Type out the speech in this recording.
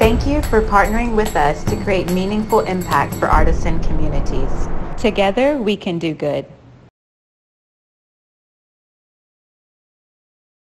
Thank you for partnering with us to create meaningful impact for artisan communities. Together, we can do good.